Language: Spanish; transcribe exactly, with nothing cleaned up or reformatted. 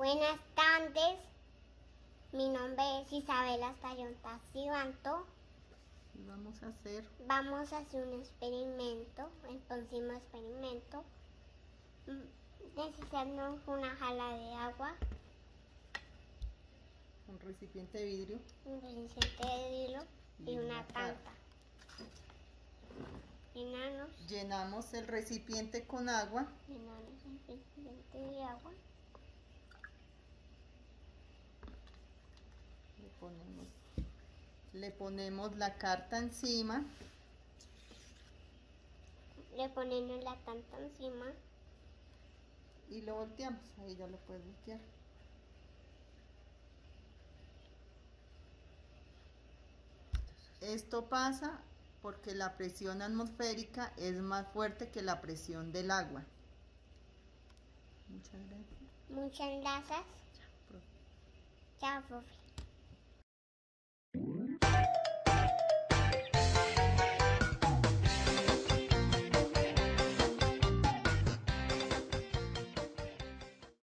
Buenas tardes, mi nombre es Isabela Stallonta Cibanto. Y vamos a hacer... Vamos a hacer un experimento, el próximo experimento. Necesitamos una jala de agua, un recipiente de vidrio, un recipiente de vidrio y, y una, una tanta. Llenamos. Llenamos el recipiente con agua. Llenamos el recipiente de agua. Le ponemos, le ponemos la carta encima. Le ponemos la carta encima. Y lo volteamos, ahí ya lo puedes voltear. Esto pasa porque la presión atmosférica es más fuerte que la presión del agua. Muchas gracias. Muchas gracias. Chao, profe. Chao, profe.